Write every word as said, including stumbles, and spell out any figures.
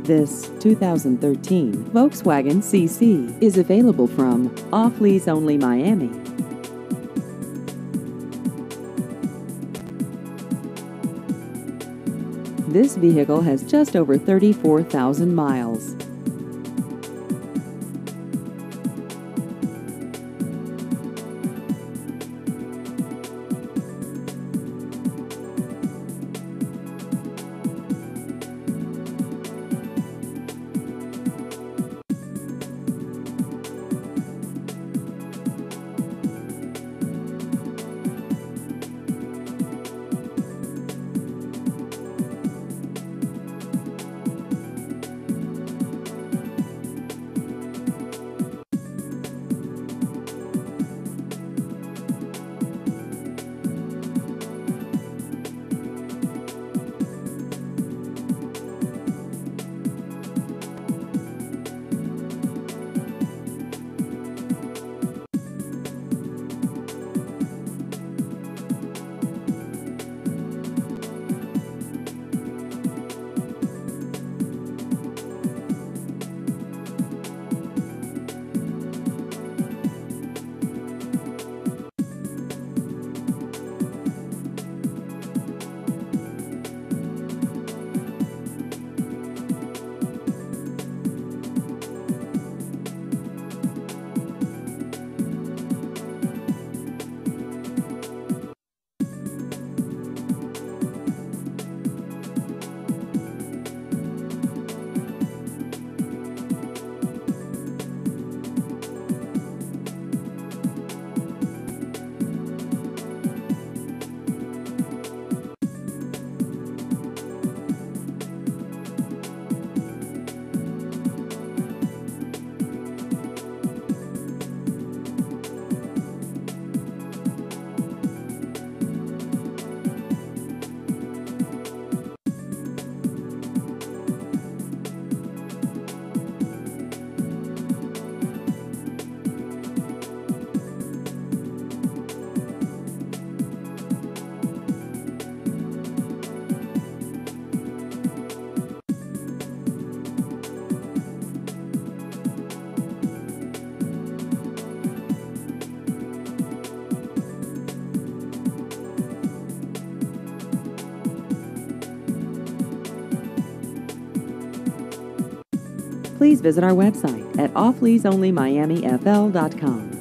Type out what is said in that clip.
This two thousand thirteen Volkswagen C C is available from Off Lease Only Miami. This vehicle has just over thirty-four thousand miles. Please visit our website at off lease only miami f l dot com.